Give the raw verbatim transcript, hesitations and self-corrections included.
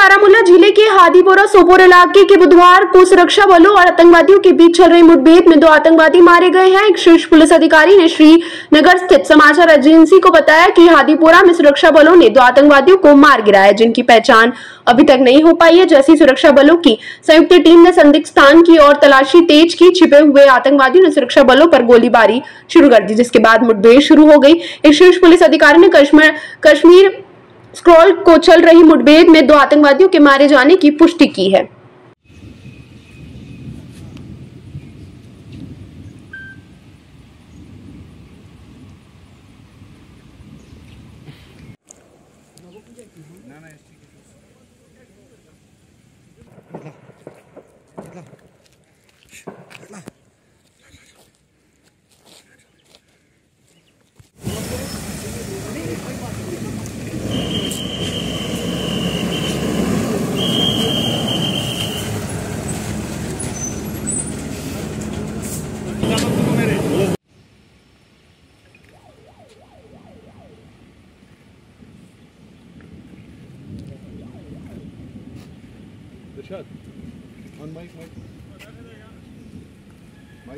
बारामूला जिले के हादीपोरा सोपोर इलाके के बुधवार को सुरक्षा बलों और आतंकवादियों के बीच चल रही मुठभेड़ में दो आतंकवादी मारे गए हैं। एक शीर्ष पुलिस अधिकारी ने श्रीनगर स्थित समाचार एजेंसी को बताया कि हादीपोरा में सुरक्षा बलों ने दो आतंकवादियों को मार गिराया, जिनकी पहचान अभी तक नहीं हो पाई है। जैसी सुरक्षा बलों की संयुक्त टीम ने संदिग्ध स्थान की और तलाशी तेज की, छिपे हुए आतंकवादियों ने सुरक्षा बलों पर गोलीबारी शुरू कर दी, जिसके बाद मुठभेड़ शुरू हो गई। एक शीर्ष पुलिस अधिकारी ने कश्मीर कश्मीर स्क्रॉल को चल रही मुठभेड़ में दो आतंकवादियों के मारे जाने की पुष्टि की है। Rishad, on mic, mic.